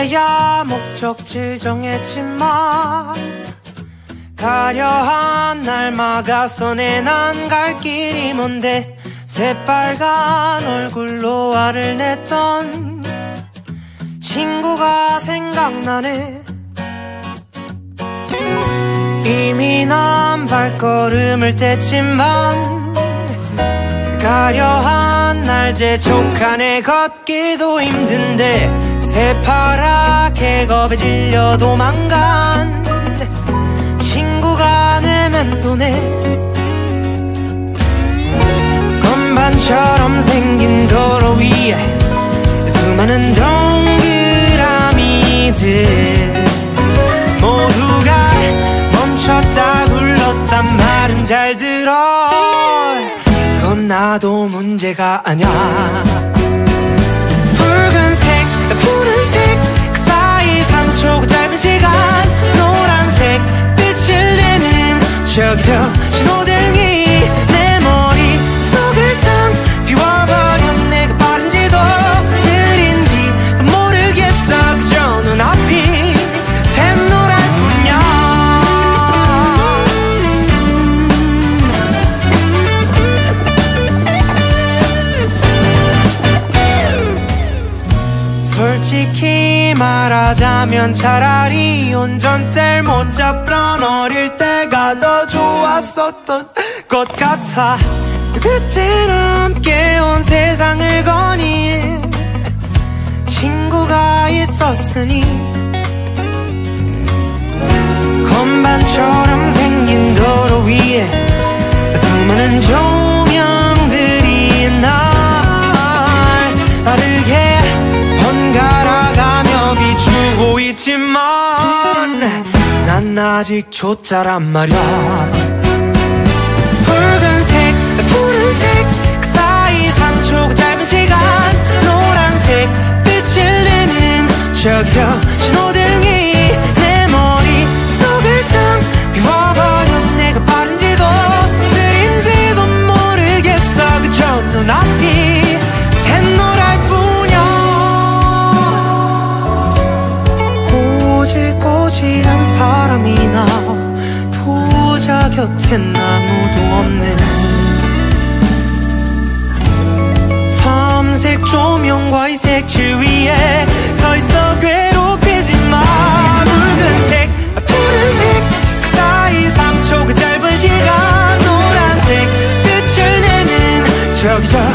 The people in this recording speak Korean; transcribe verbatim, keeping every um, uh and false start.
그제야 목적지 정했지만 가려한 날 막아서 내 난 갈 길이 뭔데 새빨간 얼굴로 화를 냈던 친구가 생각나네. 이미 난 발걸음을 뗐지만 가려한 날 재촉하네. 걷기도 힘든데 새파랗게 겁에 질려 도망간 친구가 내면도네. 건반처럼 생긴 도로 위에 수많은 동그라미들 모두가 멈췄다 굴렀단 말은 잘 들어. 그건 나도 문제가 아냐. 붉은색 푸른색 그 사이 삼 초 그 짧은 시간 노란색 빛을 내는 저기서 신호등이 내 머릿속을 탕 비워버려. 내가 빠른지도 느린지 모르겠어. 그저 눈앞이 샛노랄 뿐이야. 솔직히 말하자면 차라리 운전대를 못 잡던 어릴 때가 더 좋았었던 것 같아. 그때는 함께 온 세상을 거닌 친구가 있었으니. 건반처럼 생긴 도로 위에 수많은 조명들이 날 빠르게 번갈아가며 비추고 있지만 난 아직 초짜란 말야. 붉은색 푸른색 그 사이 삼 초 그 짧은 시간 노란색 빛을 내는 저기서 신호등이 내 머릿속을 탕 비워버려. 내가 빠른지도 느린지도 모르겠어. 그저 눈앞이 샛노랄 뿐이야. 꼬질꼬질한 사람이나 부자 곁엔 아무도 없는 삼색 조명과 이 색칠 위에 서있어 괴롭히지 마. 붉은색 푸른색 그 사이 삼 초 그 짧은 시간 노란색 빛을 내는 저기서